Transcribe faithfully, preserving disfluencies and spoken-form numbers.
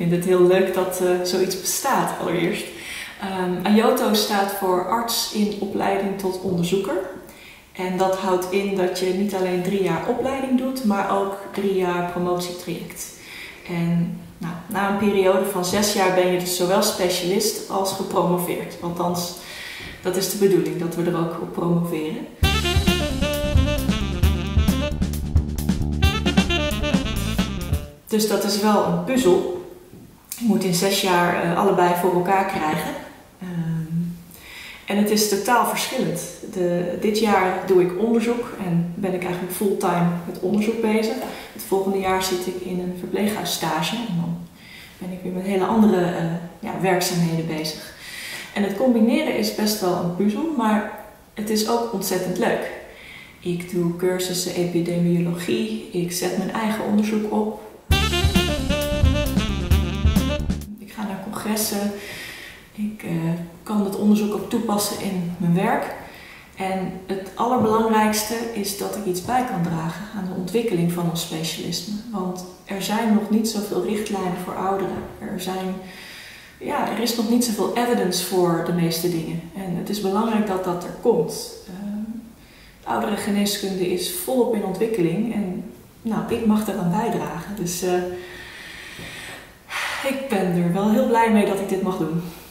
vind het heel leuk dat uh, zoiets bestaat allereerst. Um, AYOTO staat voor arts in opleiding tot onderzoeker. En dat houdt in dat je niet alleen drie jaar opleiding doet, maar ook drie jaar promotietraject. En nou, na een periode van zes jaar ben je dus zowel specialist als gepromoveerd. Althans, dat is de bedoeling, dat we er ook op promoveren. Dus dat is wel een puzzel. Je moet in zes jaar uh, allebei voor elkaar krijgen. Um, en het is totaal verschillend. De, dit jaar doe ik onderzoek en ben ik eigenlijk fulltime met onderzoek bezig. Het volgende jaar zit ik in een verpleeghuisstage en dan ben ik weer met hele andere uh, ja, werkzaamheden bezig. En het combineren is best wel een puzzel, maar het is ook ontzettend leuk. Ik doe cursussen epidemiologie, ik zet mijn eigen onderzoek op. Ik ga naar congressen, ik uh, kan het onderzoek ook toepassen in mijn werk. En het allerbelangrijkste is dat ik iets bij kan dragen aan de ontwikkeling van ons specialisme. Want er zijn nog niet zoveel richtlijnen voor ouderen. Er, zijn, ja, er is nog niet zoveel evidence voor de meeste dingen. En het is belangrijk dat dat er komt. Uh, de ouderengeneeskunde is volop in ontwikkeling en nou, ik mag eraan bijdragen. Dus uh, ik ben er wel heel blij mee dat ik dit mag doen.